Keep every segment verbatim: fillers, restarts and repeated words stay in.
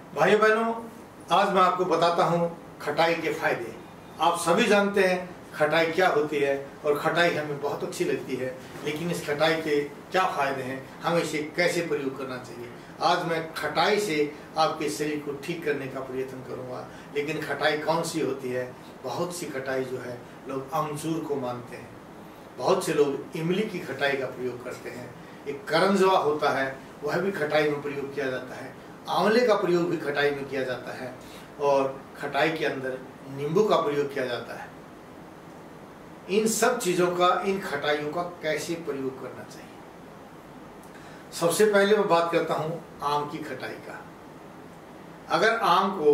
भाइयों बहनों, आज मैं आपको बताता हूँ खटाई के फायदे। आप सभी जानते हैं खटाई क्या होती है और खटाई हमें बहुत अच्छी लगती है, लेकिन इस खटाई के क्या फायदे हैं, हमें इसे कैसे प्रयोग करना चाहिए। आज मैं खटाई से आपके शरीर को ठीक करने का प्रयत्न करूँगा। लेकिन खटाई कौन सी होती है? बहुत सी खटाई जो है लोग अमचूर को मानते हैं, बहुत से लोग इमली की खटाई का प्रयोग करते हैं। एक करंजवा होता है, वह भी खटाई में प्रयोग किया जाता है। आंवले का प्रयोग भी खटाई में किया जाता है और खटाई के अंदर नींबू का प्रयोग किया जाता है। इन सब चीज़ों का, इन खटाइयों का कैसे प्रयोग करना चाहिए? सबसे पहले मैं बात करता हूँ आम की खटाई का। अगर आम को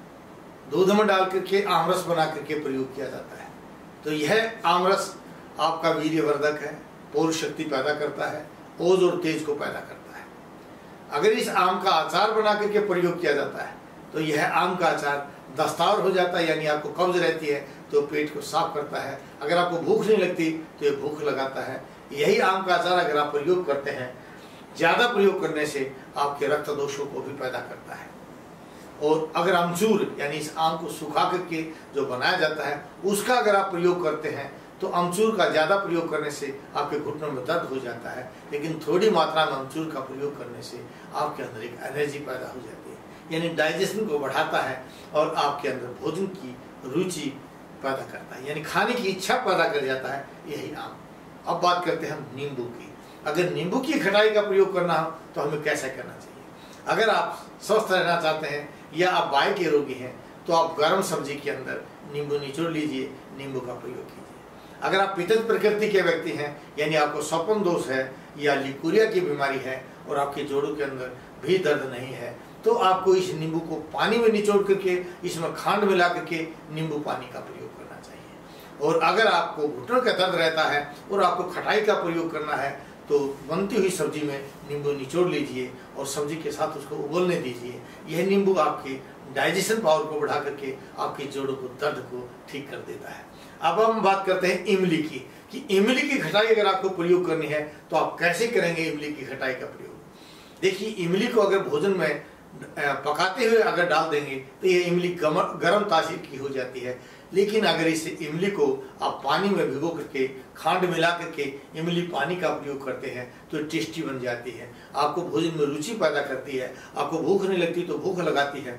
दूध में डाल करके आमरस बना करके प्रयोग किया जाता है तो यह आमरस आपका वीर्यवर्धक है, पौरुष शक्ति पैदा करता है, ओज और तेज को पैदा करता है। अगर इस आम का अचार बना करके प्रयोग किया जाता है तो यह आम का अचार दस्तार हो जाता है, यानी आपको कब्ज रहती है तो पेट को साफ करता है। अगर आपको भूख नहीं लगती तो ये भूख लगाता है। यही आम का अचार अगर आप प्रयोग करते हैं, ज़्यादा प्रयोग करने से आपके रक्त दोषों को भी पैदा करता है। और अगर अमचूर यानी इस आम को सुखा करके जो बनाया जाता है उसका अगर आप प्रयोग करते हैं तो अमचूर का ज़्यादा प्रयोग करने से आपके घुटनों में दर्द हो जाता है, लेकिन थोड़ी मात्रा में अमचूर का प्रयोग करने से आपके अंदर एक एनर्जी पैदा हो जाती है, यानी डाइजेशन को बढ़ाता है और आपके अंदर भोजन की रुचि पैदा करता है, यानी खाने की इच्छा पैदा कर जाता है यही आम। अब बात करते हैं हम नींबू की। अगर नींबू की खटाई का प्रयोग करना हो तो हमें कैसे करना चाहिए? अगर आप स्वस्थ रहना चाहते हैं या आप बाय के रोगी हैं तो आप गर्म सब्जी के अंदर नींबू निचोड़ लीजिए, नींबू का प्रयोग कीजिए। अगर आप पित्त प्रकृति के व्यक्ति हैं, यानी आपको स्वपन दोष है या लिकुरिया की बीमारी है और आपके जोड़ों के अंदर भी दर्द नहीं है, तो आपको इस नींबू को पानी में निचोड़ करके इसमें खांड मिला करके नींबू पानी का प्रयोग करना चाहिए। और अगर आपको घुटनों का दर्द रहता है और आपको खटाई का प्रयोग करना है तो बनती हुई सब्जी में नींबू निचोड़ लीजिए और सब्जी के साथ उसको उबलने दीजिए। यह नींबू आपके डाइजेशन पावर को बढ़ा करके आपके जोड़ों को, दर्द को ठीक कर देता है। अब हम बात करते हैं इमली की, कि इमली की खटाई अगर आपको प्रयोग करनी है तो आप कैसे करेंगे इमली की खटाई का प्रयोग? देखिए, इमली को अगर भोजन में पकाते हुए अगर डाल देंगे तो ये इमली गर्म तासीर की हो जाती है। लेकिन अगर इस इमली को आप पानी में भिगो करके खांड मिला करके इमली पानी का प्रयोग करते हैं तो टेस्टी बन जाती है, आपको भोजन में रुचि पैदा करती है, आपको भूख नहीं लगती तो भूख लगाती है।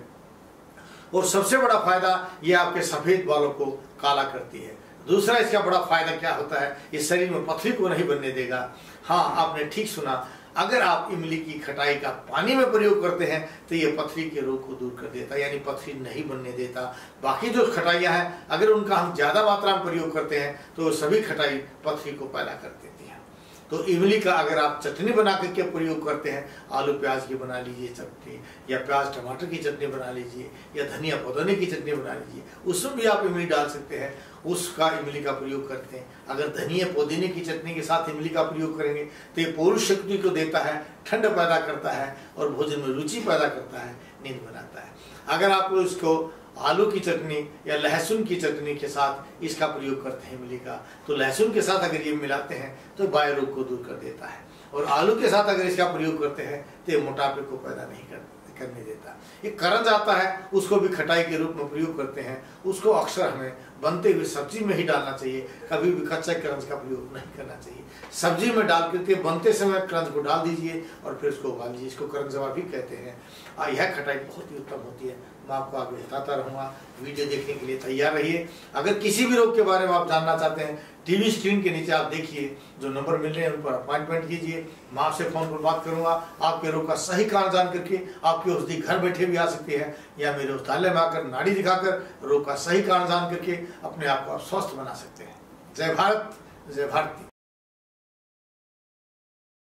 और सबसे बड़ा फायदा ये आपके सफेद बालों को काला करती है। दूसरा इसका बड़ा फायदा क्या होता है? ये शरीर में पथरी को नहीं बनने देगा। हाँ, आपने ठीक सुना, अगर आप इमली की खटाई का पानी में प्रयोग करते हैं तो ये पथरी के रोग को दूर कर देता है, यानी पथरी नहीं बनने देता। बाकी जो खटाइयाँ हैं अगर उनका हम ज़्यादा मात्रा में प्रयोग करते हैं तो सभी खटाई पथरी को पैदा कर देती है। तो इमली का अगर आप चटनी बना करके प्रयोग करते हैं, आलू प्याज की बना लीजिए चटनी, या प्याज टमाटर की चटनी बना लीजिए, या धनिया पुदीने की चटनी बना लीजिए, उसमें भी आप इमली डाल सकते हैं, उसका इमली का प्रयोग करते हैं। अगर धनिया पुदीने की चटनी के साथ इमली का प्रयोग करेंगे तो ये पौरुष शक्ति को देता है, ठंड पैदा करता है और भोजन में रुचि पैदा करता है, नींद बनाता है। अगर आप इसको आलू की चटनी या लहसुन की चटनी के साथ इसका प्रयोग करते हैं इमली का, तो लहसुन के साथ अगर ये मिलाते हैं तो बाय रोग को दूर कर देता है। और आलू के साथ अगर इसका प्रयोग करते हैं तो ये मोटापे को पैदा नहीं करता करने देता। ये करंज आता है, उसको भी खटाई के रूप में प्रयोग करते हैं। उसको अक्सर हमें बनते हुए सब्जी में ही डालना चाहिए, कभी भी कच्चा करंज का प्रयोग नहीं करना चाहिए। सब्जी में डाल करके बनते समय करंज को डाल दीजिए और फिर उसको उबाल लीजिए, इसको करंजवा भी कहते हैं। और यह खटाई बहुत ही उत्तम होती है। मैं आपको आगे बताता रहूँगा। वीडियो देखने के लिए तैयार रहिए। अगर किसी भी रोग के बारे में आप जानना चाहते हैं, टीवी स्क्रीन के नीचे आप देखिए जो नंबर मिल रहे हैं उन पर अपॉइंटमेंट कीजिए। मैं आपसे फोन पर बात करूंगा। आपके रोग का सही कारण जान करके आपकी औषधि घर बैठे भी आ सकती है, या मेरे औषधालय में आकर नाड़ी दिखाकर रोग का सही कारण जान करके अपने आप को आप स्वस्थ बना सकते हैं। जय भारत, जय भारती।